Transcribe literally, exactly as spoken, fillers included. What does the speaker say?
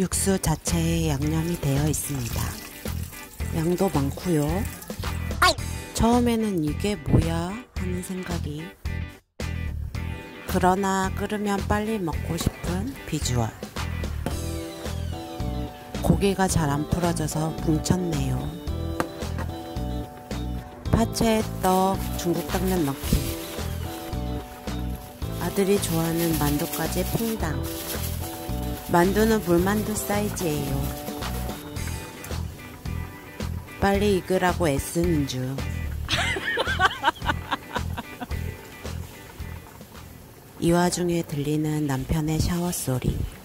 육수 자체에 양념이 되어 있습니다. 양도 많고요. 처음에는 이게 뭐야 하는 생각이, 그러나 끓으면 빨리 먹고 싶은 비주얼. 고기가 잘 안 풀어져서 뭉쳤네요. 파채에 떡, 중국 당면 넣기. 아들이 좋아하는 만두까지 퐁당. 만두는 물만두 사이즈예요. 빨리 익으라고 애쓰는 중. 이 와중에 들리는 남편의 샤워 소리.